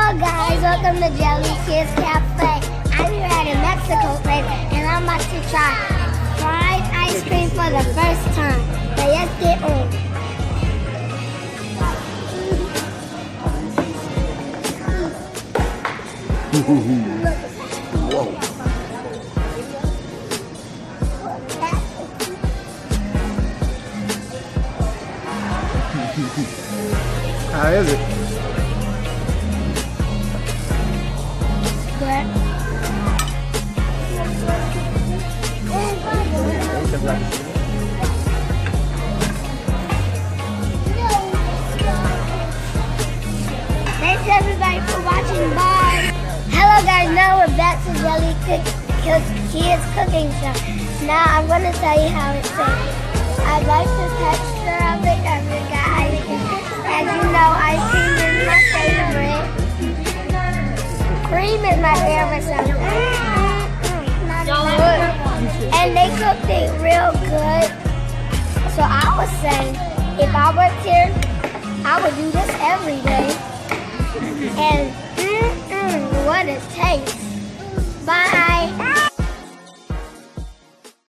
Hello guys, welcome to Jellie Kids Cafe. I'm here at a Mexico place and I'm about to try fried ice cream for the first time. So let's get on. Whoa. How is it? Good. Thanks everybody for watching. Bye. Hello guys, now we're back to Jellie Kids Cooking Show. Now I'm going to tell you how it tastes. I like the texture of it guys. As you know, ice cream is my favorite. Cream is my favorite something. And they cooked it real good. So I was saying, if I worked here, I would do this every day. And what a taste. Bye.